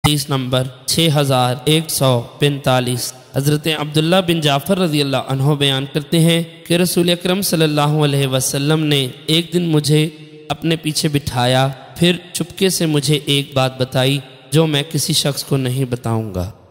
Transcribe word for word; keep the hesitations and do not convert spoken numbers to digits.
हदीस नंबर छः हज़ार एक सौ पैंतालीस। हज़रत अब्दुल्ला बिन जाफ़र रज़ी अल्लाह अन्हु बयान करते हैं कि रसूल अकरम सल्लल्लाहु अलैहि वसल्लम ने एक दिन मुझे अपने पीछे बिठाया, फिर चुपके से मुझे एक बात बताई जो मैं किसी शख्स को नहीं बताऊंगा।